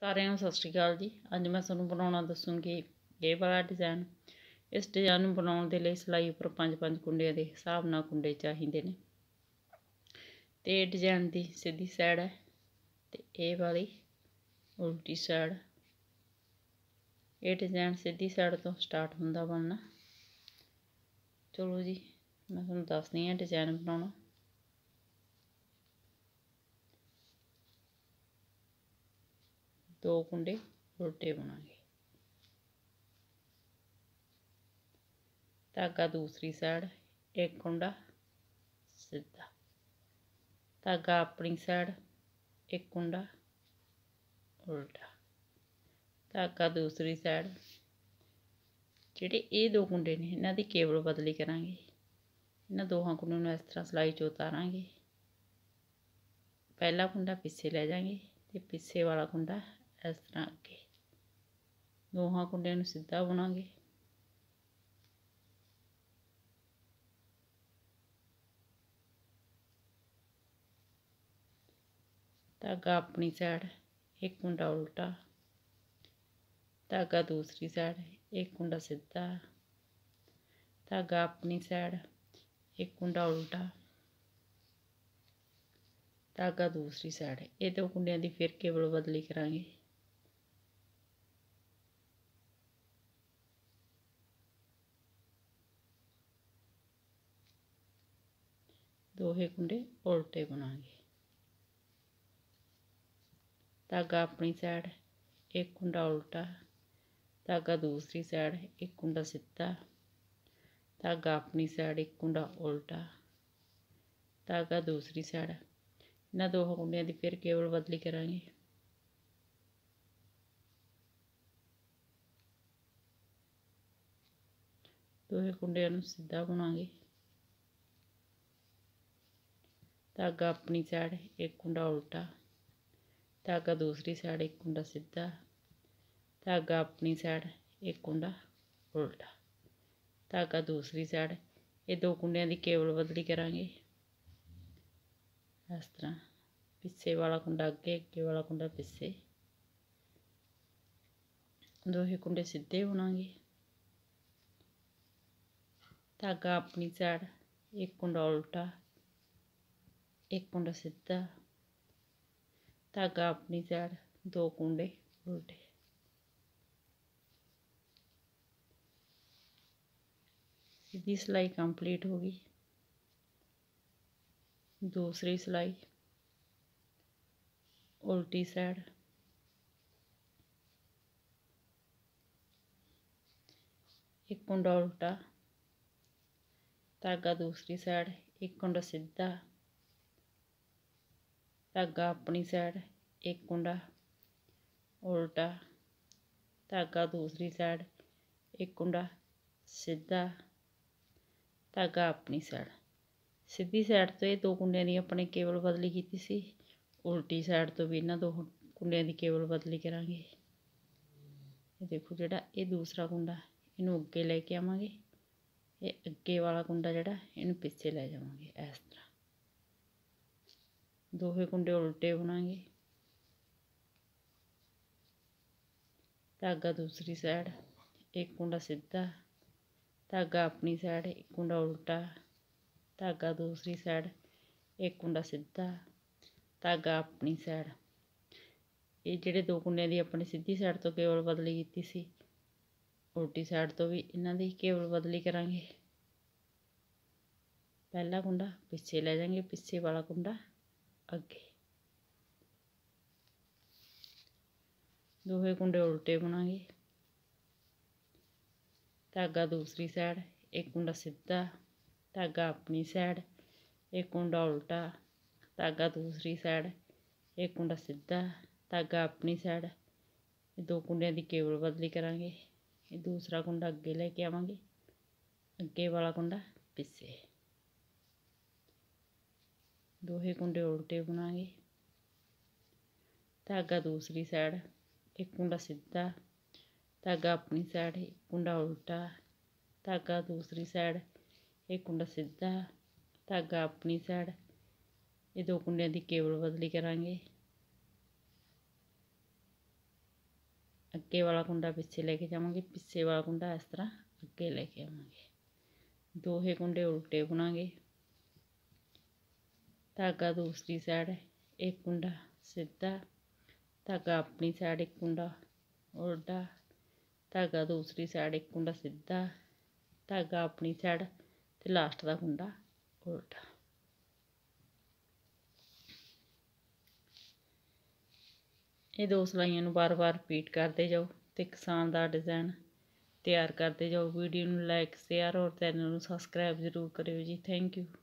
ਸਾਰਿਆਂ ਨੂੰ ਸਤਿ ਸ਼੍ਰੀ ਅਕਾਲ ਜੀ। ਅੱਜ मैं ਤੁਹਾਨੂੰ ਬਣਾਉਣਾ ਦੱਸੂਗੀ ਇਹ ਵਾਲਾ डिज़ाइन। इस डिज़ाइन ਨੂੰ ਬਣਾਉਣ ਦੇ ਲਈ ਸਿਲਾਈ ਉੱਪਰ 5-5 ਕੁੰਡਿਆਂ ਦੇ ਹਿਸਾਬ ਨਾਲ ਕੁੰਡੇ ਚਾਹੀਦੇ ਨੇ ਤੇ डिज़ाइन ਦੀ ਸਿੱਧੀ ਸਾਈਡ ਹੈ ਤੇ ਇਹ ਵਾਲੀ ਉਲਟੀ ਸਾਈਡ। ਇਹ डिज़ाइन ਸਿੱਧੀ ਸਾਈਡ ਤੋਂ ਸਟਾਰਟ ਹੁੰਦਾ ਬਣਨਾ। ਚਲੋ ਜੀ मैं ਤੁਹਾਨੂੰ ਦੱਸਦੀ ਹਾਂ डिज़ाइन ਬਣਾਉਣਾ। दो कुंडे उल्टे बुनांगे, धागा दूसरी साइड, एक कुंडा सीधा, धागा अपनी साइड, एक कुंडा उल्टा, धागा दूसरी साइड। जिहड़े ये दो कुंडे ने इन्हां दी केवल बदली करांगे। इन्हां दोहां कुंडियां नूं इस तरह सिलाई चों उतारांगे। पहला कुंडा पिछे लै जाएंगे ते पिछे वाला कुंडा इस तरह अगे। दोहां कुंडियां नूं सीधा बुनांगे। धागा अपनी साइड, एक कुंडा उल्टा, धागा दूसरी साइड, एक कुंडा सीधा, धागा अपनी साइड, एक कुंडा उल्टा, धागा दूसरी साइड। ये दो कुंडियां दी फिर केवल बदली करांगे। दोहे कुंडे उल्टे बुनांगे। धागा अपनी साइड, एक कुंडा उल्टा, धागा दूसरी साइड, एक कुंडा सीधा, धागा अपनी साइड, एक कुंडा उल्टा, धागा दूसरी साइड। इन्हां दो कुंडियां दी फिर केवल बदली करांगे। दोहे कुंडियां नूं सीधा बुनांगे। धागा अपनी साइड, एक कुंडा उल्टा, धागा दूसरी साइड, एक कुंडा सीधा, धागा अपनी साइड, एक कुंडा उल्टा, धागा दूसरी साइड। ये दो कुंडियां दी केवल बदली करांगे। इस तरह पिछे वाला कुंडा अगे, अगे वाला कुंडा पिछे। दोहे कुंडे सीधे बुनांगे। धागा अपनी साइड, एक कुंडा उल्टा, एक कुंडा सीधा, धागा अपनी साइड, दो कुंडे उल्टे। सीधी सिलाई कंप्लीट होगी। दूसरी सिलाई उल्टी साइड, एक कुंडा उल्टा, धागा दूसरी साइड, एक कुंडा सीधा, धागा अपनी साइड, एक कुंडा उल्टा, धागा दूसरी साइड, एक कुंडा सीधा, धागा अपनी साइड। सीधी साइड तो ये दो कुंडियां दी अपने केवल बदली की सी। उल्टी साइड तो भी इन्हां दो कुंडियां दी केवल बदली करांगे। ये देखो जिहड़ा ये दूसरा कुंडा इनू अगे लेके आवांगे। ये अगे वाला कुंडा जिहड़ा इनू पिछे लै जावांगे। इस तरह दोहे कुंडे उल्टे बुनांगे। धागा दूसरी साइड, एक कुंडा सीधा, धागा अपनी साइड, एक कुंडा उल्टा, धागा दूसरी साइड, एक कुंडा सीधा, धागा अपनी साइड। ये जिहड़े दो कुंडियां दी अपनी सीधी साइड तो केवल बदली कीती सी, उल्टी साइड तो भी इन्हां दी केवल बदली करांगे। पहला कुंडा पिछे लै जाएंगे, पिछे वाला कुंडा अगे। दोहे कुंडे उल्टे बुनांगे। धागा दूसरी साइड, एक कुंडा सीधा, धागा अपनी साइड, एक कुंडा उल्टा, धागा दूसरी साइड, एक कुंडा सीधा, धागा अपनी साइड। दो कुंडियां दी केवल बदली करांगे। ये दूसरा कुंडा अगे लेके आवांगे, अगे वाला कुंडा पिछे। दोहे कुंडे उल्टे बुनांगे। धागा दूसरी साइड, एक कुंडा सीधा, धागा अपनी साइड, एक कुंडा उल्टा, धागा दूसरी साइड, एक कुंडा सीधा, धागा अपनी साइड। ये दो कुंडियां दी केवल बदली करांगे। ਅੱਗੇ ਵਾਲਾ ਕੁੰਡਾ ਪਿੱਛੇ ਲੈ ਕੇ ਜਾਵਾਂਗੇ, ਪਿੱਛੇ ਵਾਲਾ ਕੁੰਡਾ ਇਸ ਤਰ੍ਹਾਂ ਅੱਗੇ ਲੈ ਕੇ ਆਵਾਂਗੇ। ਦੋਹੇ ਕੁੰਡੇ ਉਲਟੇ ਬੁਣਾਂਗੇ। धागा दूसरी साइड, एक कुंडा सीधा, धागा अपनी साइड एक कुंडा उल्टा, धागा दूसरी साइड एक कुंडा सीधा, धागा अपनी साइड ते लास्ट का कुंडा उल्टा। ये 2 सिलाइयां बार बार रिपीट करते जाओ तो एक शानदार डिज़ाइन तैयार करते जाओ। वीडियो में लाइक शेयर और चैनल में सबसक्राइब जरूर करियो जी। Thank you.